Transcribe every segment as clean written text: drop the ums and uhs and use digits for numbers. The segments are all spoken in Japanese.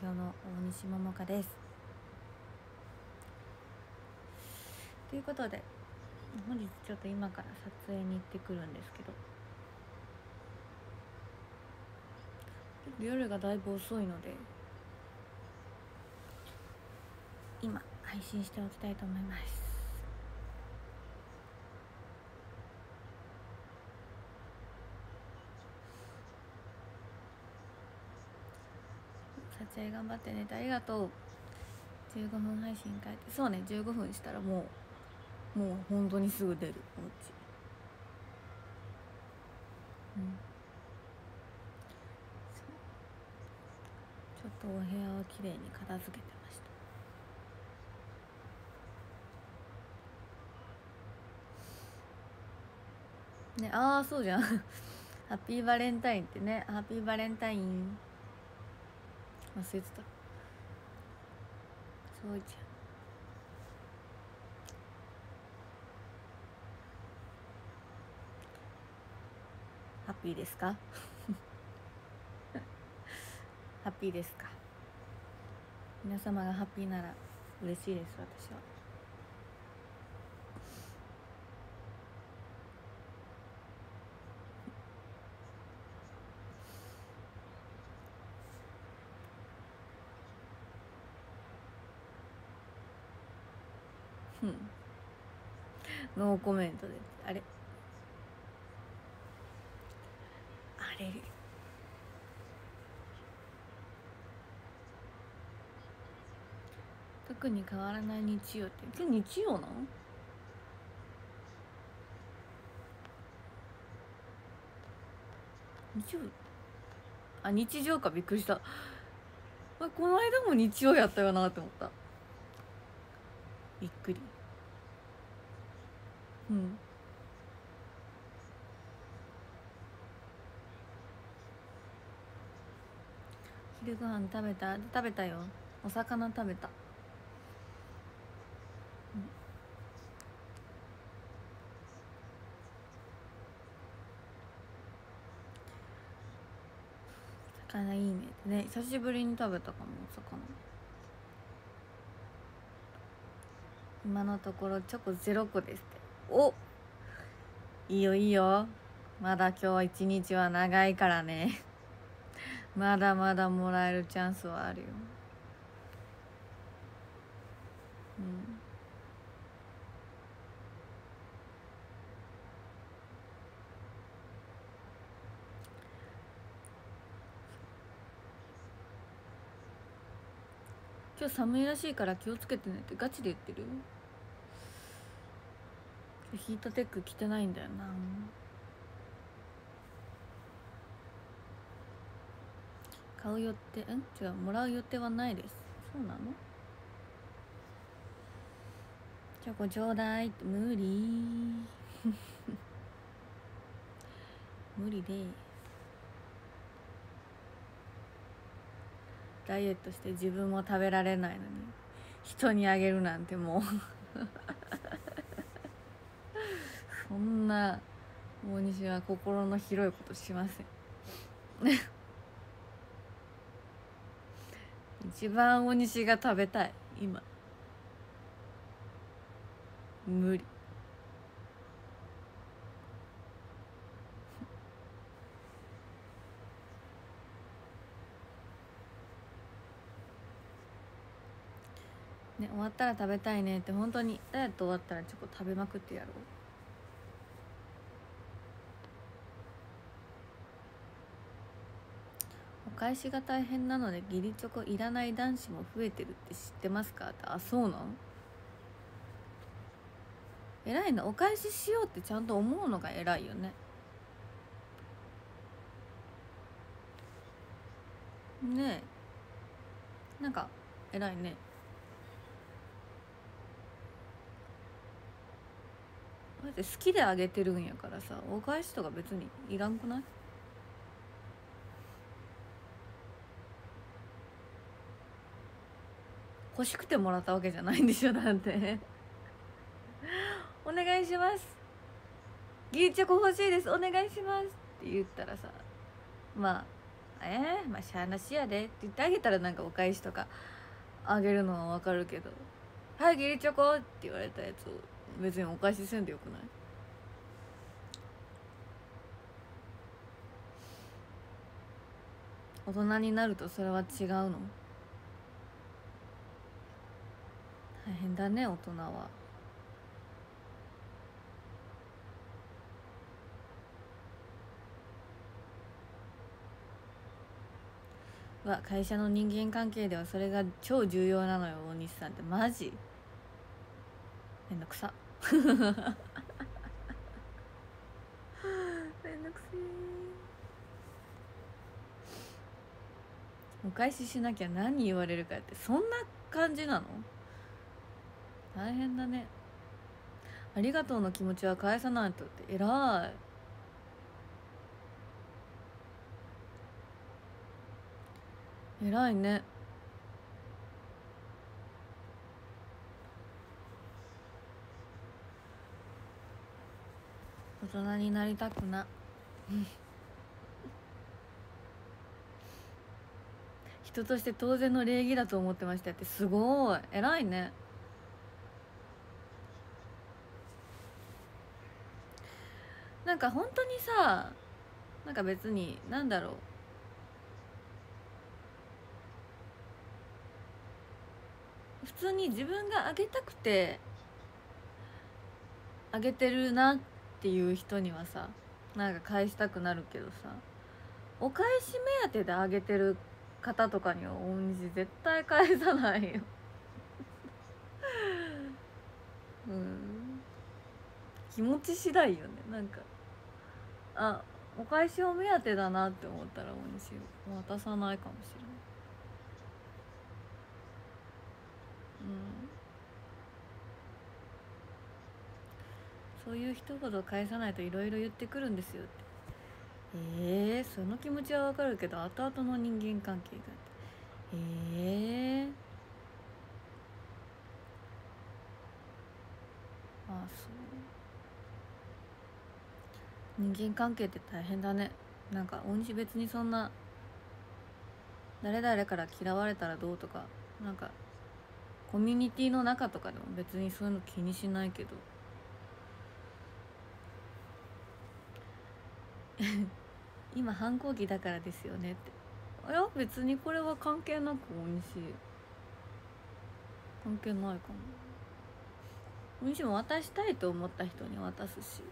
表の大西桃香です。ということで本日ちょっと今から撮影に行ってくるんですけど、夜がだいぶ遅いので今配信しておきたいと思います。撮影頑張ってねってありがとう。15分配信書いて、そうね、15分したらもう本当にすぐ出るお家。ちょっとお部屋をきれいに片付けてましたね。ああそうじゃんハッピーバレンタインってね、ハッピーバレンタイン忘れてた。そうじゃん。ハッピーですかハッピーですか。皆様がハッピーなら嬉しいです。私はノーコメントで。あれ特に変わらない日曜って今日日曜なの？日曜、あ、日常か。びっくりした。この間も日曜やったよなって思った。びっくり。昼ご飯食べたよ。お魚食べた。魚いいね。久しぶりに食べたかも、お魚。今のところチョコ0個ですって。お、いいよいいよ。まだ今日は一日は長いからねまだまだもらえるチャンスはあるよ。今日寒いらしいから気をつけてねってガチで言ってる。ヒートテック着てないんだよな。買う予定、違う、もらう予定はないです。そうなの？チョコちょうだいって無理無理でダイエットして自分も食べられないのに人にあげるなんてもうそんな大西は心の広いことしません一番大西が食べたい今。無理。ね、終わったら食べたいねって。本当にダイエット終わったらチョコ食べまくってやろう。お返しが大変なので義理チョコいらない男子も増えてるって知ってますかって。あ、そうなん？偉いな。お返ししようってちゃんと思うのが偉いよね。ねえ、なんか偉いね。だって好きであげてるんやからさ、お返しとか別にいらんくない？欲しくてもらったわけじゃないんでしょだってお願いします、義理チョコ欲しいです、お願いしますって言ったらさ、まあまあしゃあなしやでって言ってあげたらなんかお返しとかあげるのはわかるけど、はい義理チョコって言われたやつを別にお返しせんでよくない？大人になるとそれは違うの？大変だね大人は。会社の人間関係ではそれが超重要なのよ大西さんって。マジめんどくさめんどくせお返ししなきゃ何言われるかって、そんな感じなの？大変だね。ありがとうの気持ちは返さないとって偉い偉いね。大人になりたくな人として当然の礼儀だと思ってましたって。すごい偉いね。なんか本当にさ、なんか別になんだろう、普通に自分があげたくてあげてるなっていう人にはさ、なんか返したくなるけどさ、お返し目当てであげてる方とかには大西絶対返さないよ気持ち次第よね。なんかお返しを目当てだなって思ったら大西渡さないかもしれない。そういう一言返さないといろいろ言ってくるんですよって。その気持ちはわかるけど後々の人間関係がそう人間関係って大変だね。なんか大西別にそんな誰々から嫌われたらどうとか、なんかコミュニティの中とかでも別にそういうの気にしないけど今反抗期だからですよねって。いや別にこれは関係なく大西関係ないかも。大西も渡したいと思った人に渡すしって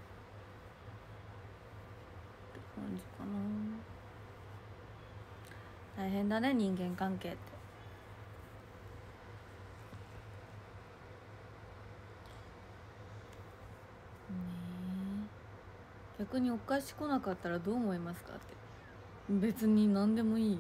感じかな。大変だね人間関係って。逆にお返し来なかったらどう思いますかって。別に何でもいい。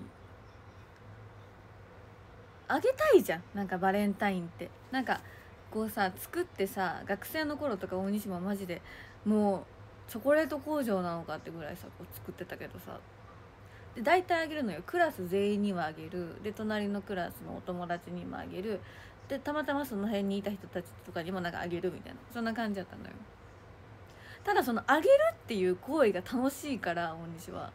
あげたいじゃん。なんかバレンタインってなんかこうさ作ってさ、学生の頃とか大西もマジでもうチョコレート工場なのかってぐらいさこう作ってたけどさ、で大体あげるのよ。クラス全員にはあげる、で隣のクラスのお友達にもあげる、でたまたまその辺にいた人たちとかにもなんかあげるみたいな、そんな感じだったのよ。ただそのあげるっていう行為が楽しいから大西は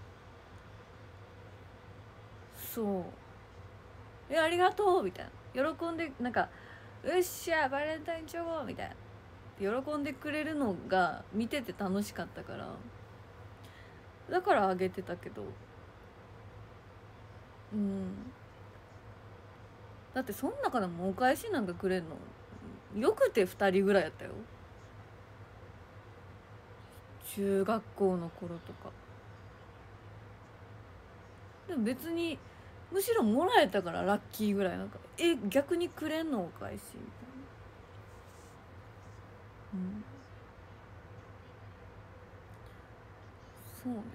そうありがとうみたいな、喜んでなんかよっしゃバレンタインチョコみたいな喜んでくれるのが見てて楽しかったから、だからあげてたけど、だってそん中でもお返しなんかくれんのよくて2人ぐらいやったよ、中学校の頃とか。でも別にむしろもらえたからラッキーぐらい、なんか逆にくれんのお返しみたいな。そうね。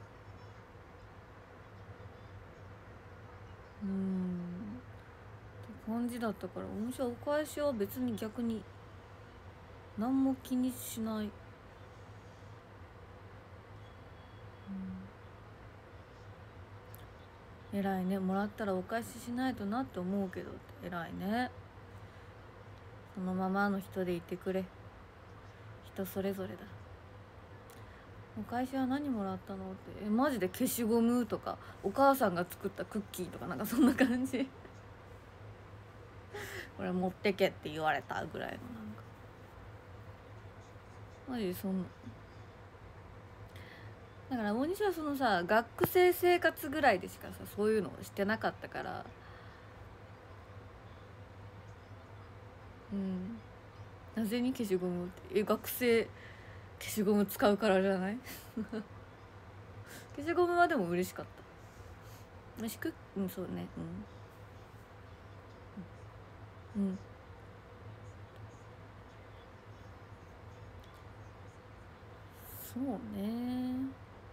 って感じだったから、面白い。お返しは別に逆に何も気にしない。偉いね。もらったらお返ししないとなって思うけどって偉いね。そのままの人でいてくれ。人それぞれだ。 お返しは何もらったのってマジで消しゴムとかお母さんが作ったクッキーとかなんかそんな感じこれ持ってけって言われたぐらいのなんかマジでそんなだから大西はそのさ学生生活ぐらいでしかさそういうのをしてなかったからなぜに消しゴムって学生消しゴム使うからじゃない消しゴムはでも嬉しかった嬉しくそうねそうね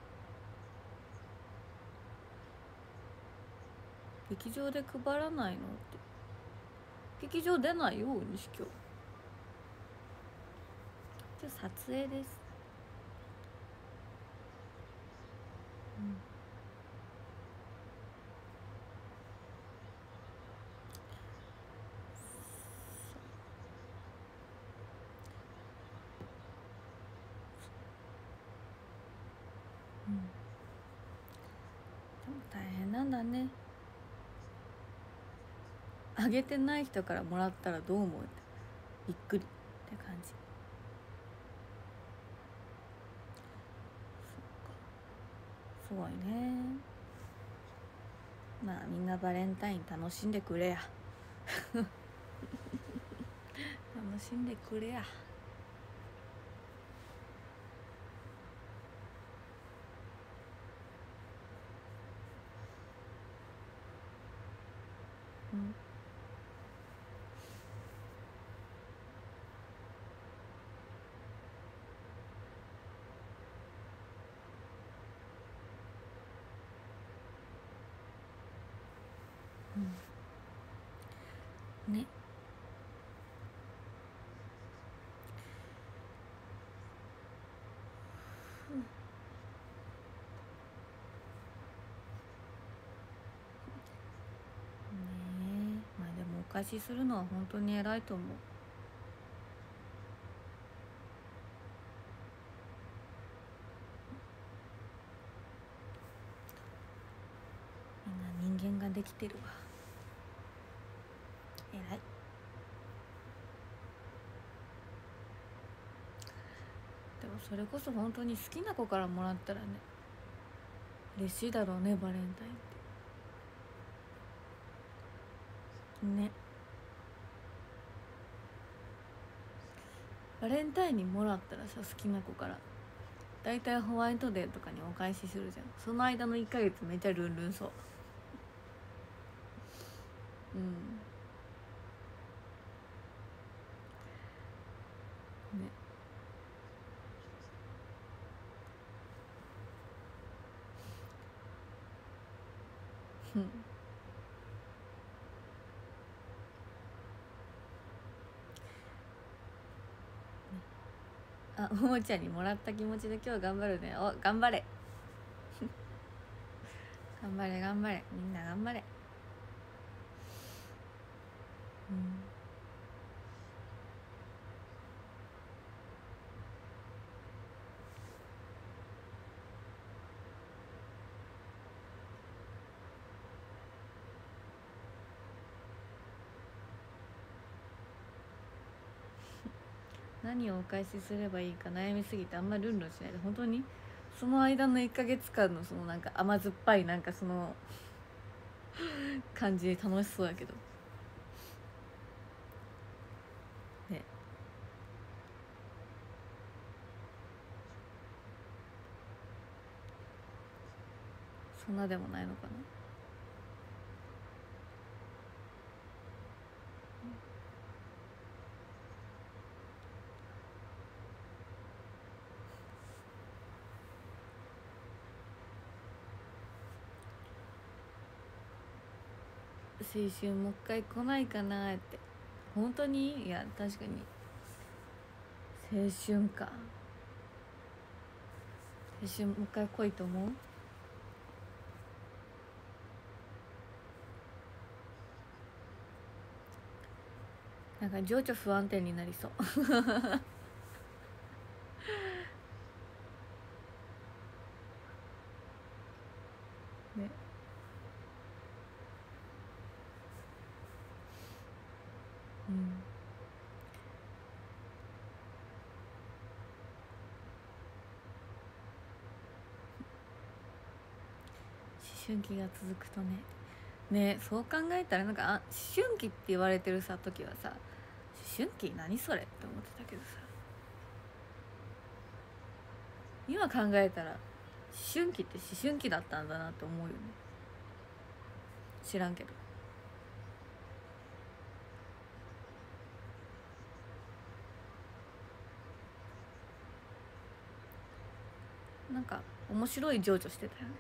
劇場で配らないのって劇場出ないよ西今日撮影です。でも大変なんだね。あげてない人からもらったらどう思うってびっくりって感じ。すごいね。まあみんなバレンタイン楽しんでくれや楽しんでくれや。ね。まあでもお貸しするのは本当に偉いと思う。みんな人間ができてるわ。偉い。でもそれこそ本当に好きな子からもらったらね嬉しいだろうねバレンタインってね。バレンタインにもらったらさ好きな子からだいたいホワイトデーとかにお返しするじゃん。その間の1ヶ月めっちゃルンルンそうね。あ、ももちゃんにもらった気持ちで今日頑張るね。お、頑張れ頑張れ頑張れ、みんな頑張れ。何をお返しすればいいか悩みすぎてあんまルンルンしないで本当にその間の1ヶ月間のそのなんか甘酸っぱいなんかその感じ楽しそうだけどね。そんなでもないのかな。青春もう一回来ないかなって本当に。いや確かに青春か。青春もう一回来いと思う。なんか情緒不安定になりそう春期が続くとねそう考えたらなんか思春期って言われてるさ時はさ、思春期何それって思ってたけどさ、今考えたら思春期って思春期だったんだなって思うよね。知らんけど。なんか面白い情緒してたよね。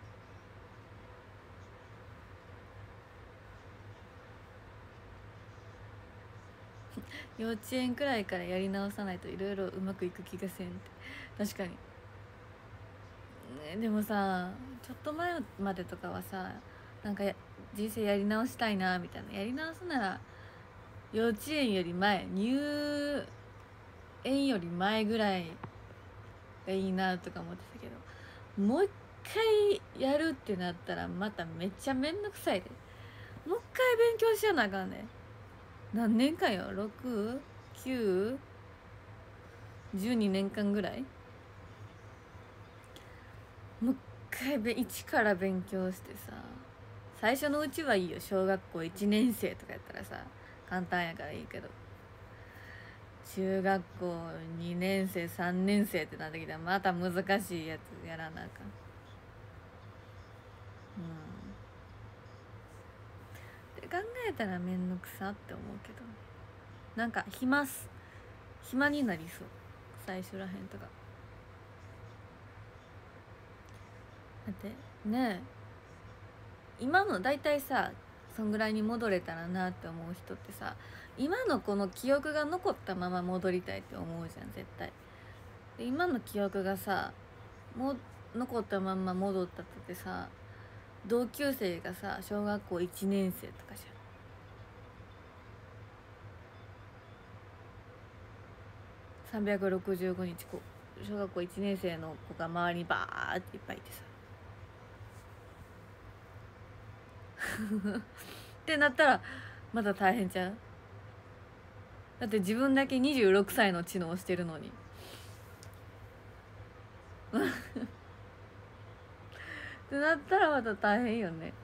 幼稚園くらいからやり直さないといろいろうまくいく気がせんって。確かに、ね、でもさちょっと前までとかはさ、なんか人生やり直したいなみたいな、やり直すなら幼稚園より前、入園より前ぐらいがいいなとか思ってたけど、もう一回やるってなったらまためっちゃめんどくさいで。もう一回勉強しやなあかんね。何年間よ、6、9、12年間ぐらい、もう一回一から勉強してさ、最初のうちはいいよ、小学校1年生とかやったらさ簡単やからいいけど、中学校2年生3年生ってなってきたらまた難しいやつやらなあかん。って考えたらめんどくさって思うけど、なんか暇になりそう、最初らへんとか。だってねえ、今の大体さそんぐらいに戻れたらなって思う人ってさ、今のこの記憶が残ったまま戻りたいって思うじゃん絶対。で今の記憶がさもう残ったまんま戻ったってさ、同級生がさ小学校1年生とかじゃん。365日小学校1年生の子が周りにバーっていっぱいいてさってなったらまだ大変ちゃう。だって自分だけ26歳の知能をしてるのにってなったらまた大変よね。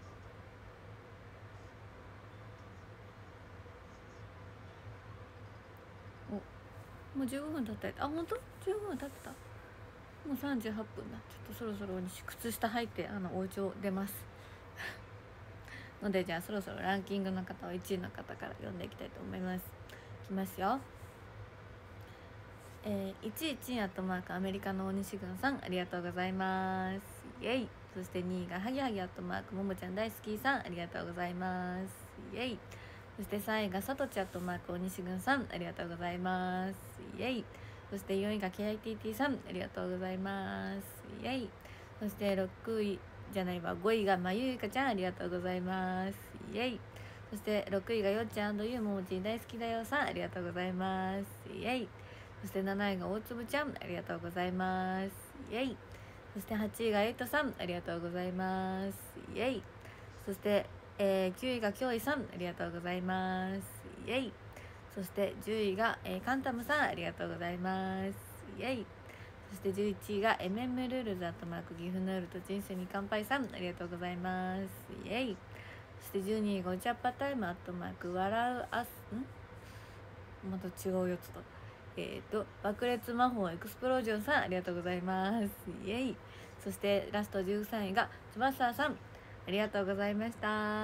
お、もう15分経ったやつ。あ、本当？15分経ってた。もう38分だ。ちょっとそろそろ靴下履いてお家を出ますので、じゃあそろそろランキングの方を1位の方から読んでいきたいと思います。いきますよ。1位チンアットマークアメリカの大西軍さん、ありがとうございます。イエイ。そして2位がハギハギアットマークももちゃん大好きさん、ありがとうございます。イエイ。そして3位がさとちアットマーク大西軍さん、ありがとうございます。イエイ。そして4位が KITT さん、ありがとうございます。イエイ。そして6位じゃないわ、5位がまゆいかちゃん、ありがとうございます。イエイ。そして6位がよっちゃん&ゆうももち大好きだよさん、ありがとうございます。イエイ。そして7位が大粒ちゃん、ありがとうございます。イエイ。そして8位がエイトさん、ありがとうございます。イエイ。そして、9位がきょういさん、ありがとうございます。イエイ。そして10位が、カンタムさん、ありがとうございます。イエイ。そして11位が MM ルールズアットマーク岐阜の夜と人生に乾杯さん、ありがとうございます。イエイ。そして12位がお茶っ葉タイムアットマーク笑うあすまた違うやつだ。爆裂魔法エクスプロージョンさん、ありがとうございます。イエイ。そしてラスト13位が翼さん、ありがとうございました。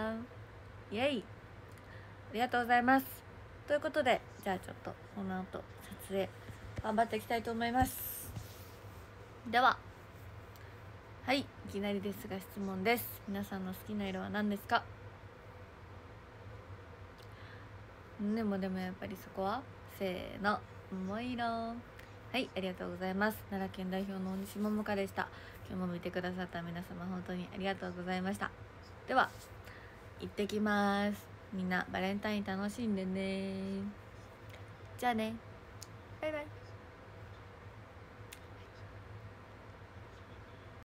イエイ。ありがとうございます。ということで、じゃあちょっとこの後撮影頑張っていきたいと思います。では、はい、いきなりですが質問です。皆さんの好きな色は何ですか？でもやっぱりそこはせーの、桃色。はい、ありがとうございます。奈良県代表の大西桃香でした。今日も見てくださった皆様本当にありがとうございました。では行ってきます。みんなバレンタイン楽しんでね。じゃあね、バイバイ。